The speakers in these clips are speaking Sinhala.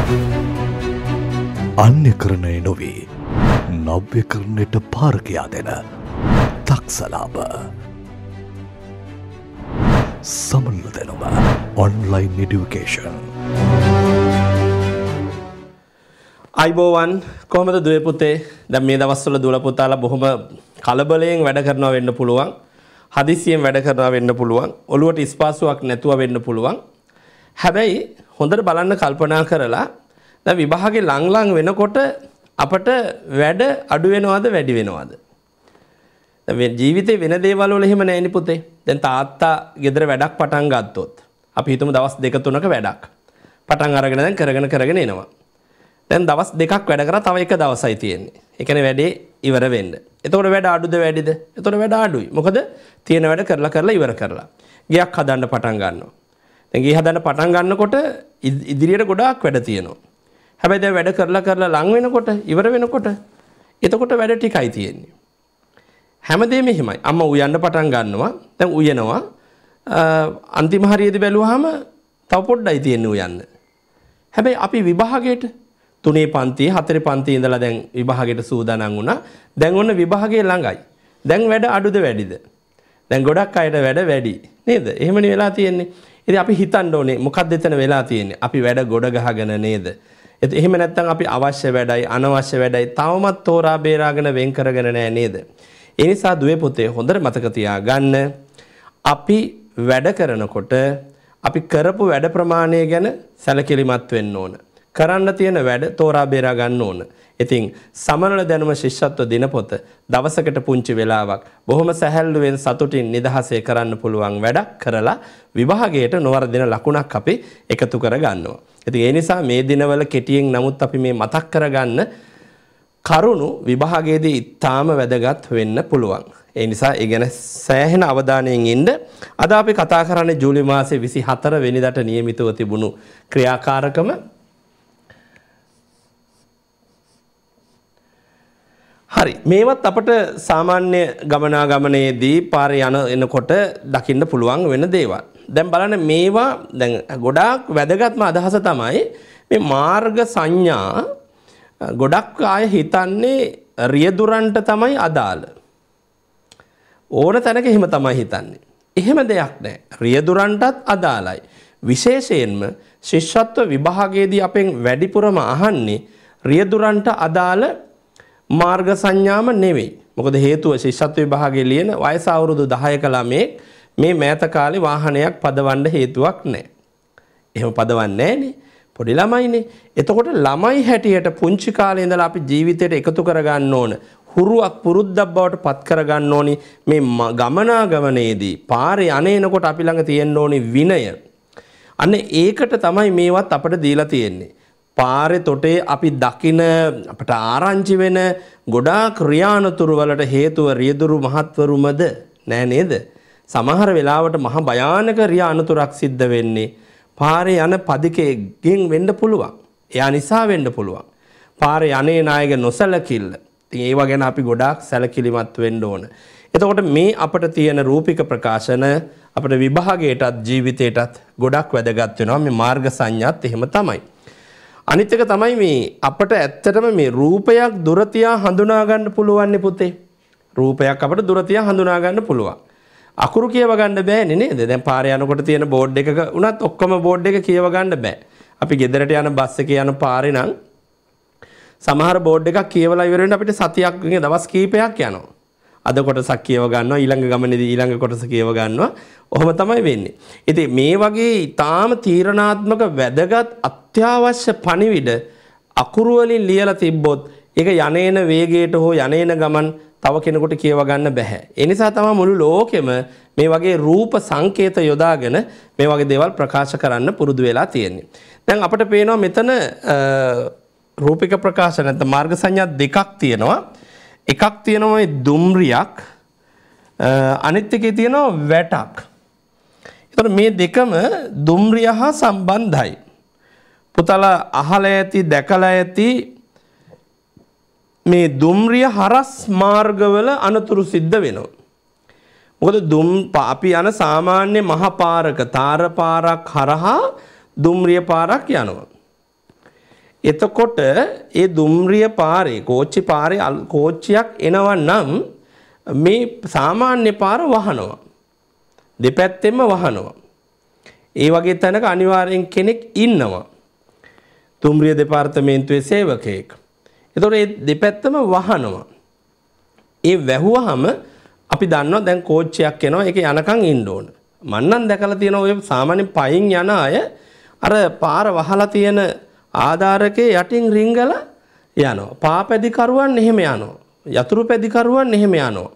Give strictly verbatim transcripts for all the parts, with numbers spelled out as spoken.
අන්‍යකරණය නොවේ නව්‍යකරණයට පාර කියා දෙන තක්සලාප සමනල දැනුම ඔන්ලයින් එඩියුකේෂන්. අයිබෝවන් කොහොමද දුවේ පුතේ? දැන් මේ දවස්වල දුවලා පුතාලා බොහොම කලබලයෙන් වැඩ කරනවා වෙන්න පුළුවන්. හදිසියෙන් වැඩ කරනවා වෙන්න පුළුවන්. ඔළුවට ස්පාසුවක් නැතුව වෙන්න පුළුවන්. හැබැයි හොඳට බලන්න කල්පනා කරලා දැන් විභාගේ ලං ලං වෙනකොට අපට වැඩ අඩු වෙනවද වැඩි වෙනවද? දැන් මේ ජීවිතේ වෙන දේවල් වල එහෙම නැහැ නේ පුතේ. දැන් තාත්තා ගෙදර වැඩක් පටන් ගත්තොත් අපි හිතමු දවස් දෙක තුනක වැඩක් පටන් අරගෙන දැන් කරගෙන කරගෙන එනවා. දැන් දවස් දෙකක් වැඩ කරා තව එක දවසයි තියෙන්නේ. ඒ කියන්නේ වැඩේ ඉවර වෙන්න. එතකොට වැඩ අඩුද වැඩිද? එතකොට වැඩ අඩුයි. මොකද තියෙන වැඩ කරලා කරලා ඉවර කරලා. ගියක් හදන්න පටන් ගන්නවා. දැන් ගේ හදන්න පටන් ගන්නකොට ඉදිරියට ගොඩාක් වැඩ තියෙනවා. හැබැයි දැන් වැඩ කරලා කරලා ලං වෙනකොට ඉවර වෙනකොට එතකොට වැඩ ටිකයි තියෙන්නේ. හැමදේම එහෙමයි. අම්මා උයන්න පටන් ගන්නවා. දැන් උයනවා. අන්තිම හරියේදී බැලුවාම තව පොඩ්ඩයි තියෙන්නේ උයන්න. හැබැයි අපි විභාගයට තුනේ පන්තියේ හතරේ පන්තියේ ඉඳලා දැන් විභාගයට සූදානම් වුණා. දැන් ඔන්න විභාගයේ ළඟයි. දැන් වැඩ අඩුද වැඩිද? දැන් ගොඩක් අයට වැඩ වැඩි නේද? එහෙමනේ වෙලා තියෙන්නේ. ඉතින් අපි හිතන්න ඕනේ මොකක්ද එතන වෙලා තියෙන්නේ? අපි වැඩ ගොඩ ගහගෙන නේද? එහෙම නැත්නම් අපි අවශ්‍ය වැඩයි අනවශ්‍ය වැඩයි තවමත් තෝරා බේරාගෙන වෙන් කරගෙන නැහැ නේද? ඒ නිසා දුවේ පුතේ හොඳට මතක තියාගන්න අපි වැඩ කරනකොට අපි කරපු වැඩ ප්‍රමාණය ගැන සැලකිලිමත් වෙන්න ඕන. කරන්න තියෙන වැඩ තෝරා බේරා ගන්න ඕන. ඉතින් සමනල දැනුම ශිෂ්‍යත්ව දිනපොත දවසකට පුංචි වෙලාවක් බොහොම සැහැල්ලුවෙන් සතුටින් නිදහසේ කරන්න පුළුවන් වැඩක් කරලා විභාගයට නොවර්ධින ලකුණක් අපි එකතු කර ගන්නවා. ඉතින් ඒ නිසා මේ දිනවල කෙටියෙන් නමුත් අපි මේ මතක් කරගන්න කරුණු විභාගයේදී ඉතාම වැදගත් වෙන්න පුළුවන්. ඒ නිසා ඒ ගැන සෑහෙන අවධානයෙන් ඉන්න. අද අපි කතා කරන්නේ ජූලි මාසයේ විසිහතර වෙනිදාට නියමිතව තිබුණු ක්‍රියාකාරකම. හරි මේවත් අපට සාමාන්‍ය ගමනාගමනයේදී පාරේ යන එනකොට දකින්න පුළුවන් වෙන දේවල්. දැන් බලන්න මේවා දැන් ගොඩාක් වැදගත්ම අදහස තමයි මේ මාර්ග සංඥා ගොඩක් අය හිතන්නේ රියදුරන්ට තමයි අදාළ. ඕන තැනක එහෙම තමයි හිතන්නේ. එහෙම දෙයක් නැහැ. රියදුරන්ටත් අදාළයි. විශේෂයෙන්ම ශිෂ්‍යත්ව විභාගයේදී අපෙන් වැඩිපුරම අහන්නේ රියදුරන්ට අදාළ මාර්ග සංඥාම නෙවෙයි. මොකද හේතුව ශිෂ්‍යත්ව විභාගයේ ලියන වයස අවුරුදු දහයක ළමයෙක් මේ මෑත කාලේ වාහනයක් පදවන්න හේතුවක් නැහැ. එහෙම පදවන්නේ නැහනේ. පොඩි ළමයිනේ. එතකොට ළමයි හැටියට පුංචි කාලේ ඉඳලා අපි ජීවිතයට එකතු කරගන්න ඕන. හුරුවක් පුරුද්දක් බවට පත් කරගන්න ඕනි මේ ගමනාගමනයේදී පාරේ අනේනකොට අපි ළඟ තියෙන්න ඕනි විනය. අන්න ඒකට තමයි මේවත් අපිට දීලා තියෙන්නේ. පාරේ තොටේ අපි දකින අපට ආරංචි වෙන ගොඩාක් ක්‍රියානතුරු වලට හේතුව රියදුරු මහත්වරුමද නෑ නේද? සමහර වෙලාවට මහ භයානක රියානතුරක් සිද්ධ වෙන්නේ පාරේ යන පදිකයෙන් වෙන්න පුළුවන්. එයා නිසා වෙන්න පුළුවන්. පාරේ යන්නේ නායක නොසලකිල්ල. ඉතින් ඒව ගැන අපි ගොඩාක් සැලකිලිමත් වෙන්න ඕන. එතකොට මේ අපිට තියෙන රූපික ප්‍රකාශන අපිට විභාගයටත් ජීවිතයටත් ගොඩක් වැදගත් වෙනවා. මේ මාර්ග සංඥාත් එහෙම තමයි. අනිත් එක තමයි මේ අපිට ඇත්තටම මේ රූපයක් දුර තියා හඳුනා ගන්න පුළුවන් නේ පුතේ. රූපයක් අපිට දුර තියා හඳුනා ගන්න පුළුවන්. අකුරු කියව ගන්න බෑනේ නේද? දැන් පාරේ යනකොට තියෙන බෝඩ් එකක උනත් ඔක්කොම බෝඩ් එක කියව ගන්න බෑ. අපි ගෙදරට යන බස් එකේ යන පාරේ නම් සමහර බෝඩ් එකක් කියවලා ඉවර වෙන්න අපිට සතියක් වගේ දවස් කීපයක් යනවා. අද කොටසක් කියව ගන්නවා ඊළඟ ගමනේදී ඊළඟ කොටස කියව ගන්නවා. ඔහොම තමයි වෙන්නේ. ඉතින් මේ වගේ ඊටාම තීරණාත්මක වැදගත් අත්‍යවශ්‍ය පණිවිඩ අකුරු වලින් ලියලා තිබ්බොත් ඒක යන්නේන වේගයට හෝ යන්නේන ගමන් තව කෙනෙකුට කියව ගන්න බෑ. ඒ නිසා තමයි මුළු ලෝකෙම මේ වගේ රූප සංකේත යොදාගෙන මේ වගේ දේවල් ප්‍රකාශ කරන්න පුරුදු වෙලා තියෙන්නේ. දැන් අපිට පේනවා මෙතන රූපික ප්‍රකාශ නැත්නම් මාර්ග සංඥා දෙකක් තියෙනවා. එකක් තියෙනවා මේ දුම්රියක් අනිත් එකේ තියෙනවා වැටක්. ඒතර මේ දෙකම දුම්රිය හා සම්බන්ධයි. පුතලා අහලා ඇති දැකලා ඇති මේ දුම්රිය හරස් මාර්ගවල අනතුරු සිද්ධ වෙනවා. මොකද දුම් අපි යන සාමාන්‍ය මහ පාරක තාර පාරක් හරහා දුම්රිය පාරක් යනවා. එතකොට ඒ දුම්රිය පාරේ කෝච්චි පාරේ කෝච්චියක් එනවා නම් මේ සාමාන්‍ය පාර වහනවා. දෙපැත්තෙම වහනවා. ඒ වගේ තැනක අනිවාර්යෙන් කෙනෙක් ඉන්නවා. දුම්රිය දෙපාර්තමේන්තුවේ සේවකයෙක්. එතකොට මේ දෙපැත්තම වහනවා. ඒ වැහුවාම අපි දන්නවා දැන් කෝච්චියක් එනවා ඒක යනකම් ඉන්න ඕන. මම නම් දැකලා තියෙනවා ඔය සාමාන්‍ය පයින් යන අය අර පාර වහලා තියෙන ආධාරකේ යටින් රිංගලා යනවා. පාපැදි කරුවන් එහෙම යනවා. යතුරු පැදි කරුවන් එහෙම යනවා.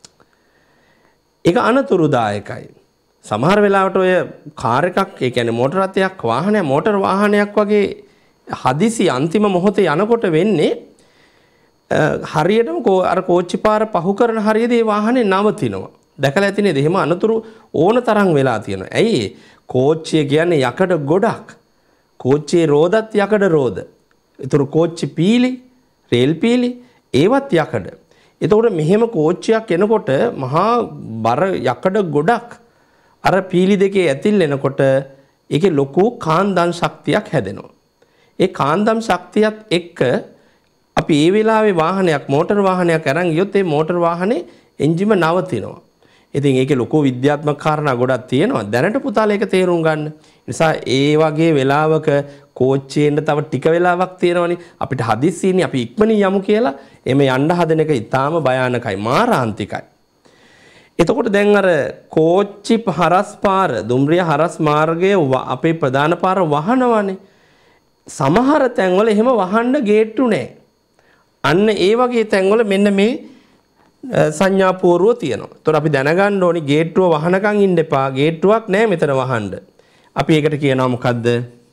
ඒක අනතුරුදායකයි. සමහර වෙලාවට ඔය කාර් එකක් ඒ කියන්නේ මෝටර රථයක් වාහනයක් මෝටර වාහනයක් වගේ හදිසි අන්තිම මොහොතේ යනකොට වෙන්නේ හරියටම අර කෝච්චි පාර පහු කරන හරියදී ඒ වාහනේ නවතිනවා. දැකලා ඇති නේද? එහෙම අනතුරු ඕන තරම් වෙලා තියෙනවා. ඇයි කෝච්චිය කියන්නේ යකඩ ගොඩක්. කෝච්චියේ රෝදත් යකඩ රෝද. ඒතර කෝච්චි පීලි, රේල් පීලි ඒවත් යකඩ. එතකොට මෙහෙම කෝච්චියක් එනකොට මහා බර යකඩ ගොඩක් අර පීලි දෙකේ ඇතිල් එනකොට ඒකේ ලොකු කාන්දම් ශක්තියක් හැදෙනවා. ඒ කාන්දම් ශක්තියත් එක්ක අපි ඒ වෙලාවේ වාහනයක් මෝටර වාහනයක් අරන් ගියොත් ඒ මෝටර වාහනේ එන්ජිම නවතිනවා. ඉතින් ඒකේ ලොකු විද්‍යාත්මක කාරණා ගොඩක් තියෙනවා. දැනට පුතාලා ඒක තේරුම් ගන්න. නිසා ඒ වගේ වෙලාවක කෝච්චියෙන්ද තව ටික වෙලාවක් තියෙනවනේ. අපිට හදිස්සියනේ අපි ඉක්මනින් යමු කියලා එමෙ යන්න හදන එක ඊටාම භයානකයි, මාරාන්තිකයි. එතකොට දැන් අර කෝච්චි හරස් පාර, දුම්රිය හරස් මාර්ගයේ අපේ ප්‍රධාන පාර වහනවනේ. සමහර තැන්වල එහෙම වහන්න ගේට්ටු නැහැ. අන්න ඒ වගේ තැන්වල මෙන්න මේ සංඥා පූර්ව තියෙනවා. ඒතකොට අපි දැනගන්න ඕනි ගේට්ටුව වහනකම් ඉන්න එපා. ගේට්ටුවක් නැහැ මෙතන වහන්න. අපි ඒකට කියනවා මොකද්ද?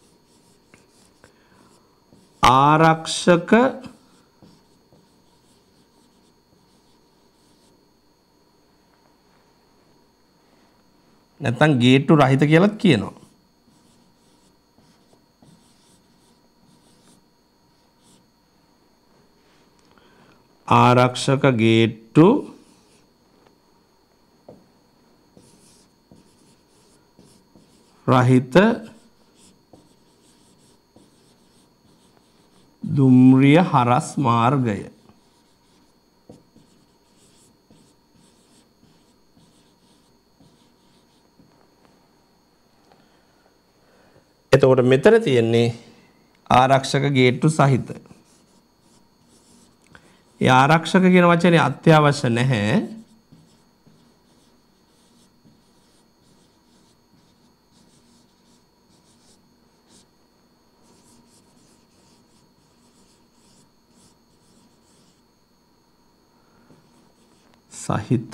ආරක්ෂක නැත්නම් ගේට්ටු රහිත කියලාත් කියනවා. ආරක්ෂක ගේට්ටු රහිත දුම්රිය හරස් මාර්ගය. එතකොට මෙතන තියෙන්නේ ආරක්ෂක ගේට්ටු සහිත. ඒ ආරක්ෂක කියන වචනේ අත්‍යවශ්‍ය නැහැ. සහිත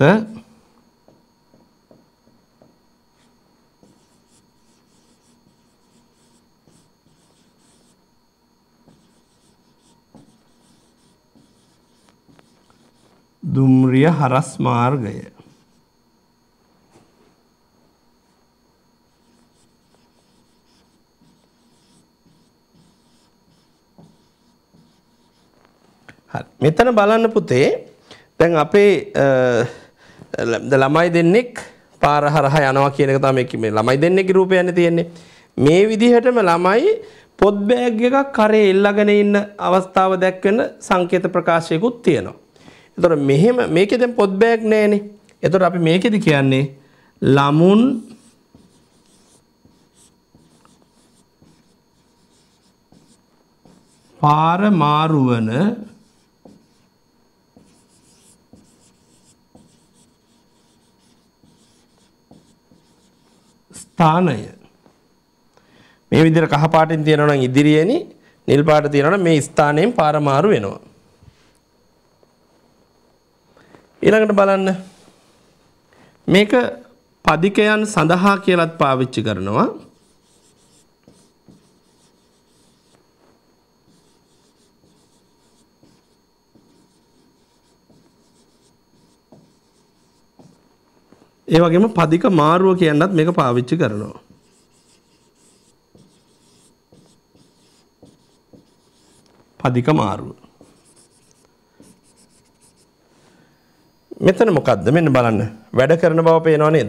දුම්රිය හරස් මාර්ගය. හරි මෙතන බලන්න පුතේ දැන් අපේ ළමයි දෙන්නෙක් පාර හරහා යනවා කියන එක තමයි මේ ළමයි දෙන්නෙක්ගේ රූපයන්නේ තියෙන්නේ. මේ විදිහටම ළමයි පොත් බෑග් එකක් කරේ එල්ලගෙන ඉන්න අවස්ථාව දැක්වෙන සංකේත ප්‍රකාශයකුත් තියෙනවා. එතකොට මෙහෙම මේකේ දැන් පොත් බෑග් නැහැනේ. එතකොට අපි මේකෙදි කියන්නේ ළමුන් පාර මාරුවන ස්ථානය. මේ විදිහට කහ පාටින් තියෙනවා නම් ඉදිරියේනේ, නිල් පාට තියෙනවා නම් මේ ස්ථානයෙන් පාර මාරු වෙනවා. ඊළඟට බලන්න මේක පදිකයන් සඳහා කියලාත් පාවිච්චි කරනවා. ඒ වගේම පදික මාරුව කියනත් මේක පාවිච්චි කරනවා. පදික මාරුව. මෙතන මොකද්ද? මෙන්න බලන්න. වැඩ කරන බව පේනව නේද?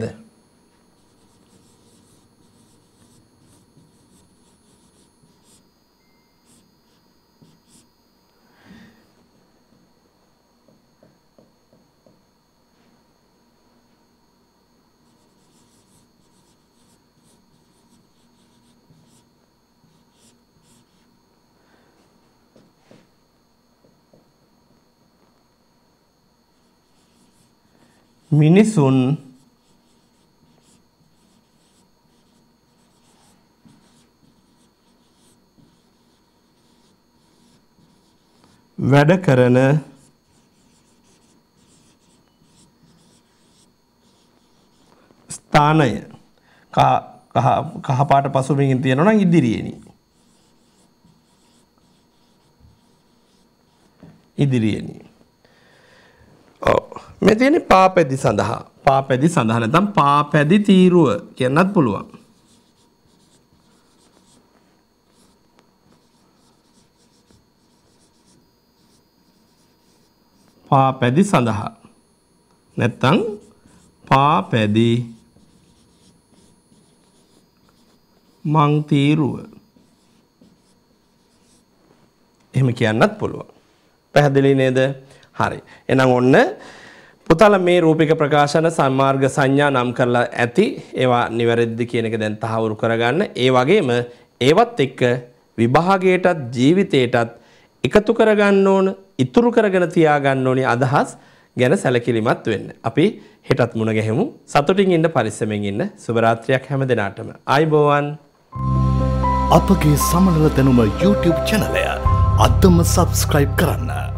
මිනිසුන් වැඩ කරන ස්ථානය කහ පාට පසුබිමින් තියෙනවා නම් ඉදිරියේනි. ඉදිරියේනි. ඔව්. මේ තියෙන්නේ පාපැදි සඳහා. පාපැදි සඳහා නැත්නම් පාපැදි තීරුව කියන්නත් පුළුවන්. පාපැදි සඳහා නැත්නම් පාපැදි මං තීරුව එහෙම කියන්නත් පුළුවන්. පැහැදිලි නේද? හරි. එහෙනම් ඔන්න පුතාලා මේ රූපික ප්‍රකාශන සම්මාර්ග සංඥා නම් කරලා ඇති. ඒවා නිවැරදිද කියන එක දැන් තහවුරු කරගන්න. ඒ වගේම ඒවත් එක්ක විභාගයටත් ජීවිතයටත් එකතු කරගන්න ඕන, ඉතුරු කරගෙන තියාගන්න ඕනි අදහස් ගැන සැලකිලිමත් වෙන්න. අපි හෙටත් මුණ ගැහෙමු. සතුටින් ඉන්න, පරිස්සමෙන් ඉන්න. සුබ රාත්‍රියක් හැම දිනාටම. ආයුබෝවන්. අපගේ සමනල දැනුම YouTube චැනලය අදම සබස්ක්‍රයිබ් කරන්න.